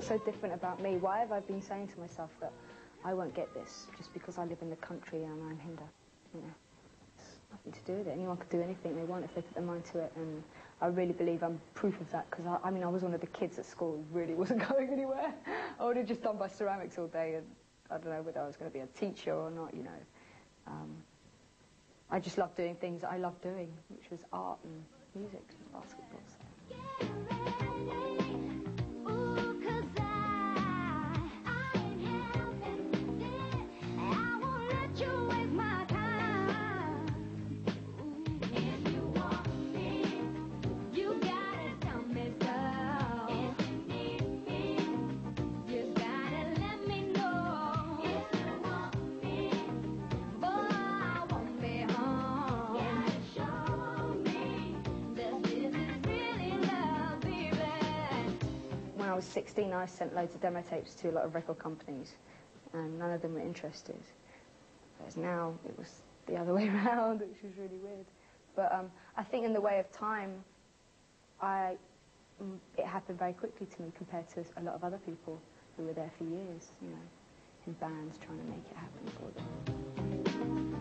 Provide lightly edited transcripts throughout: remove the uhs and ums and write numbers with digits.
What's so different about me? Why have I been saying to myself that I won't get this just because I live in the country and I'm Hindu? You know, it's nothing to do with it. Anyone could do anything they want if they put their mind to it, and I really believe I'm proof of that, because I mean, I was one of the kids at school who really wasn't going anywhere. I would have just done my ceramics all day, and I don't know whether I was going to be a teacher or not, you know. I just loved doing things that I loved doing, which was art and music and basketball. When I was 16, I sent loads of demo tapes to a lot of record companies, and none of them were interested. Whereas now, it was the other way around, which was really weird. But I think in the way of time, it happened very quickly to me compared to a lot of other people who were there for years, you know, in bands trying to make it happen for them.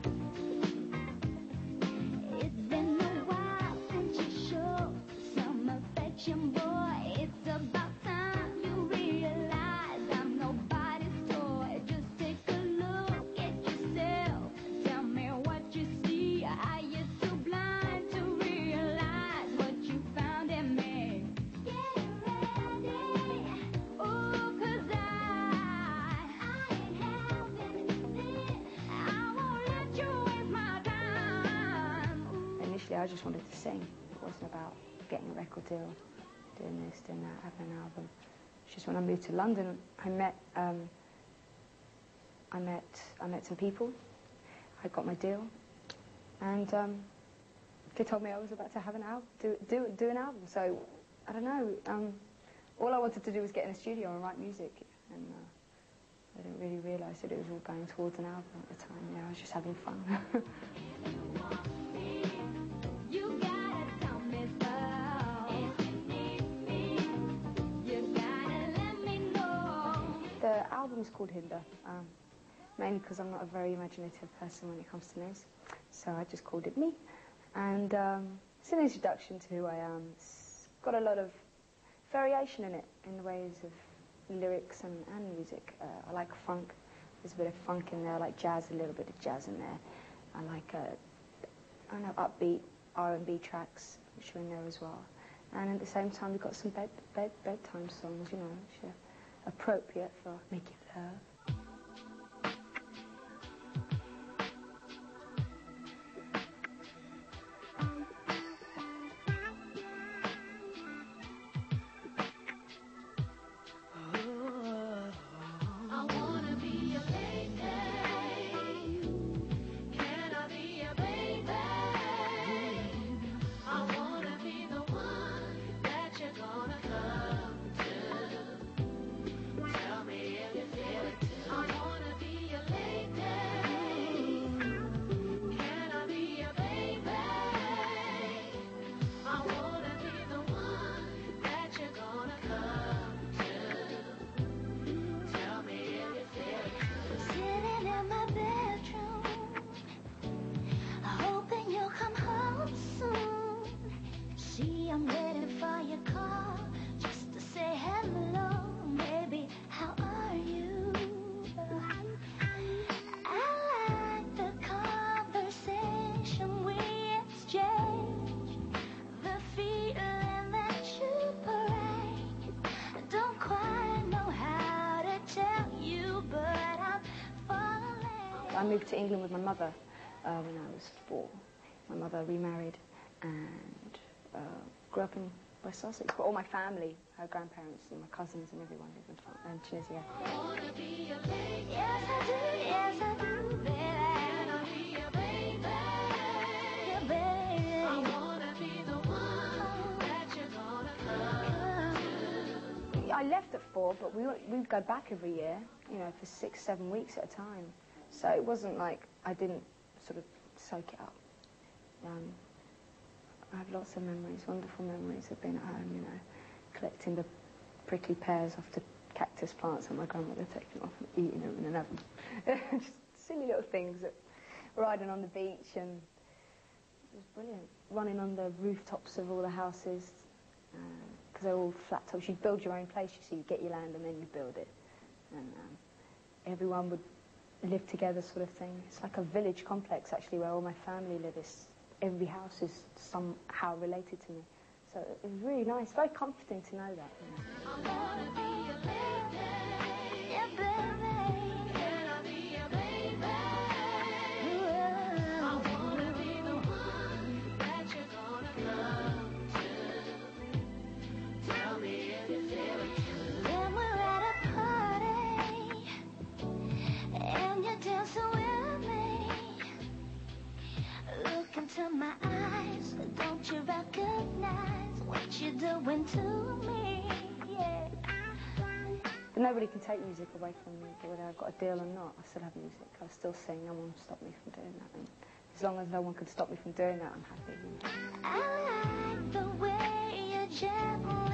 It's been a while since you showed some affection, boy. It's about time you realize I'm nobody's toy. Just take a look at yourself. Tell me what you see. Are you too blind to realize what you found in me? Get ready, ooh, 'cause I ain't having this. I won't let you waste my time. Initially, I just wanted to sing. It wasn't about getting a record deal, doing this, doing that, having an album. It's just when I moved to London, I met some people. I got my deal, and they told me I was about to have an album, do an album. So I don't know. All I wanted to do was get in a studio and write music, and I didn't really realise that it was all going towards an album at the time. You know, I was just having fun. You gotta tell me so. You gotta let me know. The album's called Hinda, mainly because I'm not a very imaginative person when it comes to names, so I just called it me. And it's an introduction to who I am. It's got a lot of variation in it, in the ways of lyrics and music. I like funk. There's a bit of funk in there. I like jazz, a little bit of jazz in there. I like, I don't know, upbeat R&B tracks, which are in there as well. And at the same time, we've got some bedtime songs, you know, which are appropriate for making love. I wanna be a lady. Can I be a baby? I wanna be the one that you're gonna come to. Tell me if you feel it too. I wanna be a lady. Can I be a baby? I wanna be the one that you're gonna come to. Tell me if you feel it too. Sitting in my bedroom, hoping you'll come home soon. See, I'm waiting for your call, just to say hello, baby, how are you? I like the conversation we exchange, the feeling that you bring. Don't quite know how to tell you, but I'm falling. I moved to England with my mother when I was 4. My mother remarried and grew up in West Sussex. But all my family, her grandparents and my cousins and everyone live in Tunisia. I wanna be a lady. Yes, I do, baby. Can I be a baby? Yeah, baby. I wanna be the one that you're gonna come to. I left at 4, but we'd go back every year, you know, for 6, 7 weeks at a time. So it wasn't like I didn't sort of soak it up. I have lots of memories, wonderful memories of being at home, you know, collecting the prickly pears off the cactus plants that my grandmother had taken off and eating them in an oven. Just silly little things. Riding on the beach, and it was brilliant. Running on the rooftops of all the houses, because they're all flat tops. You build your own place, you see, you get your land and then you build it. And everyone would live together, sort of thing. It's like a village complex, actually, where all my family live. Every house is somehow related to me. So it was really nice, very comforting to know that. You know. Into my eyes, don't you recognize what you're doing to me? Yeah. But nobody can take music away from me, whether I've got a deal or not. I still have music. I still sing. No one will stop me from doing that. And as long as no one can stop me from doing that, I'm happy. I like the way you juggle